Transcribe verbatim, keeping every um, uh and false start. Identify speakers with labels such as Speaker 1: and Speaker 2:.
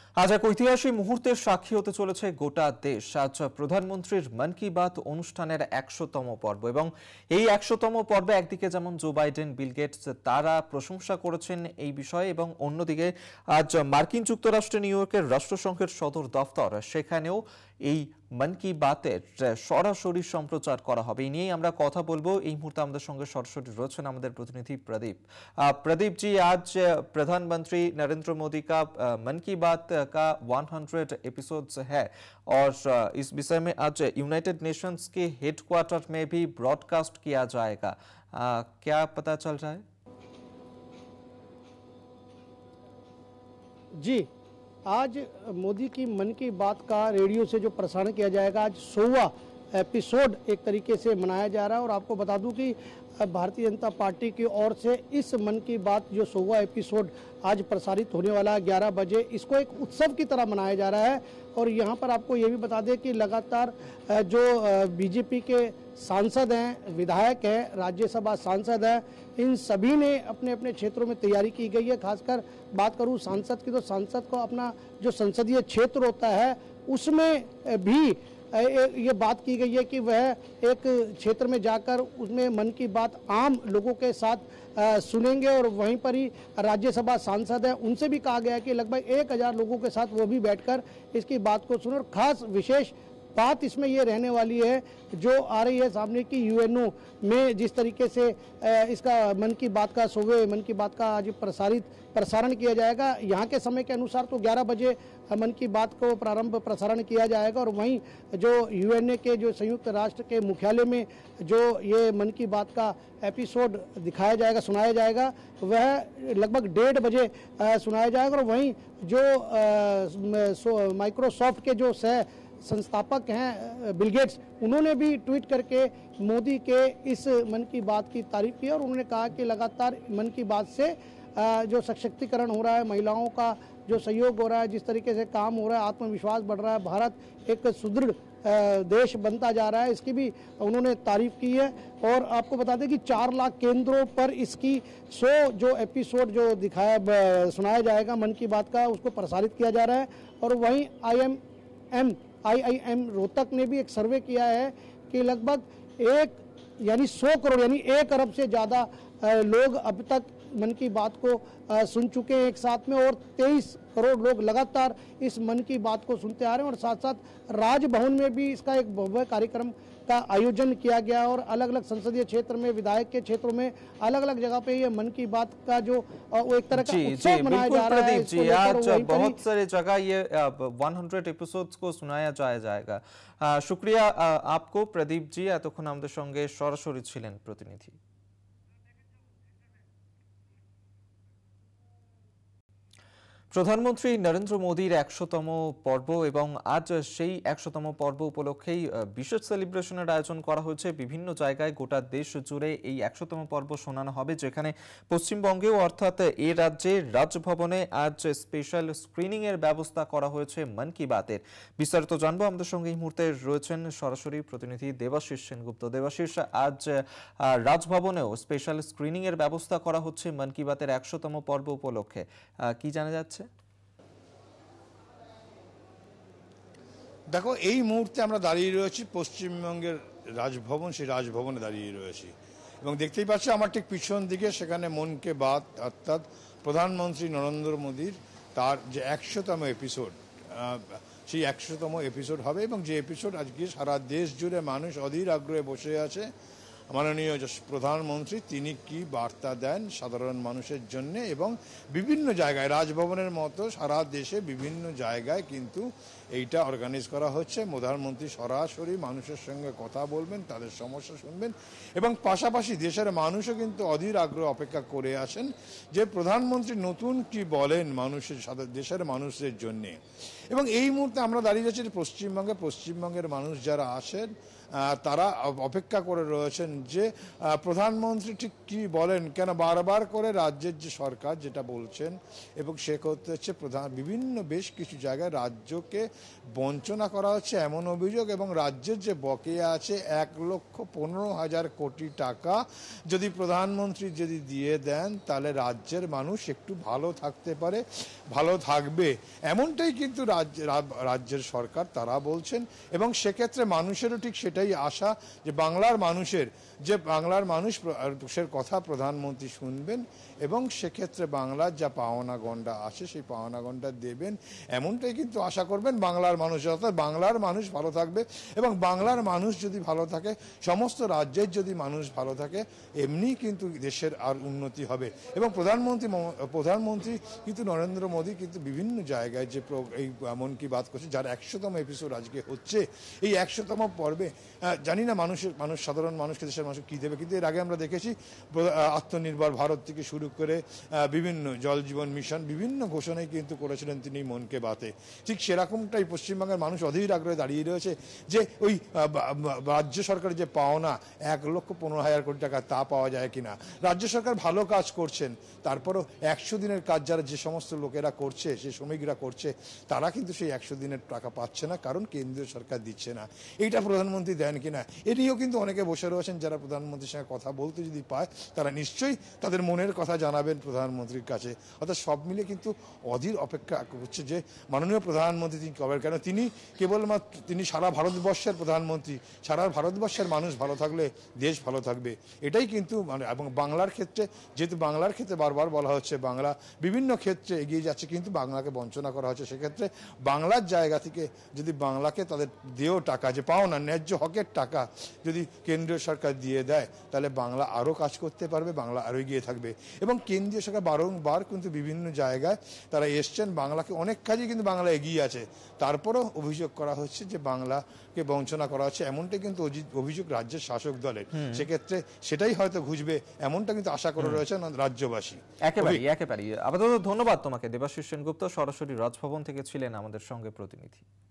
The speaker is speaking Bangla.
Speaker 1: আজ এক ঐতিহাসিক মুহূর্তের সাক্ষী হতে চলেছে গোটা দেশ। আজ প্রধানমন্ত্রীর মন কি বাত অনুষ্ঠানের একশোতম পর্ব এবং এই একশোতম পর্বে একদিকে যেমন জো বাইডেন, বিল গেটস তারা প্রশংসা করেছেন এই বিষয়ে এবং অন্যদিকে আজ মার্কিন যুক্তরাষ্ট্রে নিউ ইয়র্কের রাষ্ট্রসংঘের সদর দফতর, সেখানেও এই মন কি বাতের সরাসরি সম্প্রচার করা হবে। এই নিয়েই আমরা কথা বলবো। এই মুহূর্তে আমাদের সঙ্গে সরাসরি রয়েছেন আমাদের প্রতিনিধি प्रदीप। प्रदीप जी, आज प्रधानमंत्री नरेंद्र मोदी का मन की बात का सौ एपिसोड्स है और इस विषय में आज यूनाइटेड नेशंस के हेडक्वार्टर में भी ब्रॉडकास्ट किया जाएगा। आ, क्या पता चल रहा है?
Speaker 2: जी, आज मोदी की मन की बात का रेडियो से जो प्रसारण किया जाएगा, आज सौवा एपिसोड एक तरीके से मनाया जा रहा है। और आपको बता दूं कि भारतीय जनता पार्टी की ओर से इस मन की बात जो सौवा एपिसोड आज प्रसारित होने वाला है ग्यारह बजे, इसको एक उत्सव की तरह मनाया जा रहा है। और यहाँ पर आपको ये भी बता दें कि लगातार जो बीजेपी के सांसद हैं, विधायक हैं, राज्यसभा सांसद हैं, इन सभी ने अपने अपने क्षेत्रों में तैयारी की गई है। खासकर बात करूँ सांसद की, तो सांसद को अपना जो संसदीय क्षेत्र होता है उसमें भी ये बात की गई है कि वह एक क्षेत्र में जाकर उसमें मन की बात आम लोगों के साथ सुनेंगे। और वहीं पर ही राज्यसभा सांसद हैं, उनसे भी कहा गया है कि लगभग एक हजार लोगों के साथ वो भी बैठकर इसकी बात को सुने। और खास विशेष बात इसमें ये रहने वाली है जो आ रही है सामने की यूएनओ में जिस तरीके से इसका मन की बात का सौवे मन की बात का आज प्रसारित प्रसारण किया जाएगा। यहाँ के समय के अनुसार तो ग्यारह बजे मन की बात को प्रारंभ प्रसारण किया जाएगा। और वहीं जो यूएनए के जो संयुक्त राष्ट्र के मुख्यालय में जो ये मन की बात का एपिसोड दिखाया जाएगा, सुनाया जाएगा, वह लगभग डेढ़ बजे सुनाया जाएगा। और वहीं जो माइक्रोसॉफ्ट के जो सह संस्थापक हैं बिल गेट्स, उन्होंने भी ट्वीट करके मोदी के इस मन की बात की तारीफ की। और उन्होंने कहा कि लगातार मन की बात से जो सशक्तिकरण हो रहा है, महिलाओं का जो सहयोग हो रहा है, जिस तरीके से काम हो रहा है, आत्मविश्वास बढ़ रहा है, भारत एक सुदृढ़ देश बनता जा रहा है, इसकी भी उन्होंने तारीफ की है। और आपको बता दें कि चार लाख केंद्रों पर इसकी सौ जो एपिसोड जो दिखाया सुनाया जाएगा मन की बात का, उसको प्रसारित किया जा रहा है। और वहीं I M M I I M Rohtak ने भी एक सर्वे किया है कि लगभग एक यानी सौ करोड़ यानी एक अरब से ज़्यादा लोग अब तक मन की बात को सुन चुके हैं एक साथ में। और तेईस करोड़ लोग लगातार इस मन की बात को सुनते आ रहे हैं। और साथ साथ राजभवन में भी इसका एक भव्य कार्यक्रम का आयोजन किया गया। और अलग अलग संसदीय क्षेत्र में, विधायक के क्षेत्रों में, अलग अलग जगह पे ये मन की बात का जो वो एक तरह का उत्सव मनाया जा रहा है।
Speaker 1: जी, आज बहुत सारे जगह ये सौ एपिसोड्स को सुनाया जाया जाएगा। शुक्रिया आपको प्रदीप जी, এতক্ষণ আমাদের সঙ্গে সরাসরি ছিলেন প্রতিনিধি। প্রধানমন্ত্রী নরেন্দ্র মোদীর একশোতম পর্ব এবং আজ সেই একশোতম পর্ব উপলক্ষেই বিশেষ সেলিব্রেশনের আয়োজন করা হয়েছে বিভিন্ন জায়গায়। গোটা দেশ জুড়ে এই একশোতম পর্ব শোনানো হবে, যেখানে পশ্চিমবঙ্গেও অর্থাৎ এ রাজ্যে রাজভবনে আজ স্পেশাল স্ক্রিনিং এর ব্যবস্থা করা হয়েছে মন কি বাতের। বিস্তারিত জানবো। আমাদের সঙ্গে এই মুহূর্তে রয়েছেন সরাসরি প্রতিনিধি দেবাশিস সেনগুপ্ত। দেবাশিস, আজ রাজভবনেও স্পেশাল স্ক্রিনিং এর ব্যবস্থা করা হচ্ছে মন কি বাতের একশোতম পর্ব উপলক্ষে, কি জানা যাচ্ছে?
Speaker 3: দেখো, এই মুহূর্তে আমরা দাঁড়িয়ে রয়েছি পশ্চিমবঙ্গের রাজভবন, সেই রাজভবনে দাঁড়িয়ে রয়েছি এবং দেখতেই পাচ্ছি আমার ঠিক পিছন দিকে সেখানে মন কি বাত অর্থাৎ প্রধানমন্ত্রী নরেন্দ্র মোদীর তার যে একশোতম এপিসোড, সেই একশোতম এপিসোড হবে এবং যে এপিসোড আজকে সারা দেশ জুড়ে মানুষ অধীর আগ্রহে বসে আছে। মাননীয় প্রধানমন্ত্রী তিনি কি বার্তা দেন সাধারণ মানুষের জন্য এবং বিভিন্ন জায়গায় রাজভবনের মতো সারা দেশে বিভিন্ন জায়গায় কিন্তু এইটা অর্গানাইজ করা হচ্ছে। প্রধানমন্ত্রী সরাসরি মানুষের সঙ্গে কথা বলবেন, তাদের সমস্যা শুনবেন এবং পাশাপাশি দেশের মানুষও কিন্তু অধীর আগ্রহ অপেক্ষা করে আসেন যে প্রধানমন্ত্রী নতুন কি বলেন মানুষের সাথে, দেশের মানুষের জন্যে। এবং এই মুহূর্তে আমরা দাঁড়িয়ে যাচ্ছি পশ্চিমবঙ্গে। পশ্চিমবঙ্গের মানুষ যারা আসেন তারা অপেক্ষা করে রয়েছেন যে প্রধানমন্ত্রী ঠিক কি বলেন, কেন বারবার করে রাজ্যের যে সরকার যেটা বলছেন এবং সে করতে হচ্ছে প্রধান বিভিন্ন বেশ কিছু জায়গায় রাজ্যকে বঞ্চনা করা হচ্ছে এমন অভিযোগ, এবং রাজ্যের যে বকেয়া আছে এক লক্ষ পনেরো হাজার কোটি টাকা যদি প্রধানমন্ত্রী যদি দিয়ে দেন তাহলে রাজ্যের মানুষ একটু ভালো থাকতে পারে, ভালো থাকবে, এমনটাই কিন্তু রাজ্য রাজ্যের সরকার তারা বলছেন। এবং সেক্ষেত্রে মানুষেরও ঠিক সেটাই আশা যে বাংলার মানুষের যে বাংলার মানুষের কথা প্রধানমন্ত্রী শুনবেন এবং সেক্ষেত্রে বাংলার যা পাওনা গণ্ডা আছে সেই পাওনা গণ্ডা দেবেন, এমনটাই কিন্তু আশা করবেন বাংলার মানুষ। অর্থাৎ বাংলার মানুষ ভালো থাকবে, এবং বাংলার মানুষ যদি ভালো থাকে, সমস্ত রাজ্যের যদি মানুষ ভালো থাকে, এমনি কিন্তু দেশের আর উন্নতি হবে। এবং প্রধানমন্ত্রী প্রধানমন্ত্রী কিন্তু নরেন্দ্র মোদী কিন্তু বিভিন্ন জায়গায় যে এই মন কি বাত করছে, যার একশোতম এপিসোড আজকে হচ্ছে, এই একশোতম পর্বে জানি না মানুষের মানুষ সাধারণ মানুষকে দেশের মানুষ কী দেবে, কিন্তু এর আগে আমরা দেখেছি আত্মনির্ভর ভারত থেকে শুরু করে বিভিন্ন জল জীবন মিশন বিভিন্ন ঘোষণাই কিন্তু করেছিলেন তিনি মন কি বাতে। ঠিক সেরকমটাই পশ্চিমবঙ্গের মানুষ অধীর আগ্রহে দাঁড়িয়ে রয়েছে যে ওই রাজ্য সরকারের যে পাওনা এক লক্ষ পনেরো হাজার কোটি টাকা তা পাওয়া যায় কিনা। রাজ্য সরকার ভালো কাজ করছেন, তারপরও একশো দিনের কাজ যারা যে সমস্ত লোকেরা করছে, যে শ্রমিকরা করছে, তারা কিন্তু সেই একশো দিনের টাকা পাচ্ছে না, কারণ কেন্দ্রীয় সরকার দিচ্ছে না। এইটা প্রধানমন্ত্রী দেন কিনা এ নিয়েও কিন্তু অনেকে বসে রয়েছেন, যারা প্রধানমন্ত্রীর সঙ্গে কথা বলতে যদি পায় তারা নিশ্চয়ই তাদের মনের কথা জানাবেন প্রধানমন্ত্রীর কাছে। অর্থাৎ সব মিলে কিন্তু অধীর অপেক্ষা করছে যে মাননীয় প্রধানমন্ত্রী তিনি কবেন, কেন তিনি কেবলমাত্র তিনি সারা ভারতবর্ষের প্রধানমন্ত্রী, সারা ভারতবর্ষের মানুষ ভালো থাকলে দেশ ভালো থাকবে, এটাই কিন্তু মানে। এবং বাংলার ক্ষেত্রে যেহেতু বাংলার ক্ষেত্রে বারবার বলা হচ্ছে বাংলা বিভিন্ন ক্ষেত্রে এগিয়ে যাচ্ছে, কিন্তু বাংলাকে বঞ্চনা করা হচ্ছে, সেক্ষেত্রে বাংলার জায়গা থেকে যদি বাংলাকে তাদের দেও টাকা যে পাও না ন্যায্য হকের টাকা যদি কেন্দ্রীয় সরকার দিয়ে দেয়, তাহলে বাংলা আরও কাজ করতে পারবে, বাংলা আরও এগিয়ে থাকবে। এবং কেন্দ্রীয় সরকার বারংবার কিন্তু বিভিন্ন জায়গায় তারা এসছেন, বাংলাকে অনেক কাজে কিন্তু বাংলা এগিয়ে আছে, তারপরেও অভিযোগ করা হচ্ছে যে বাংলাকে বঞ্চনা করা হচ্ছে, এমনটাই কিন্তু অভিযোগ রাজ্যের শাসক দলের। সেক্ষেত্রে সেটাই হয়তো ঘুচবে, এমনটা কিন্তু আশা করে রয়েছেন রাজ্যবাসী।
Speaker 1: একেবারে একেবারে আপাতত ধন্যবাদ তোমাকে দেবাশিস সেনগুপ্ত, সরাসরি রাজভবন থেকে ছিলেন আমাদের সঙ্গে প্রতিনিধি।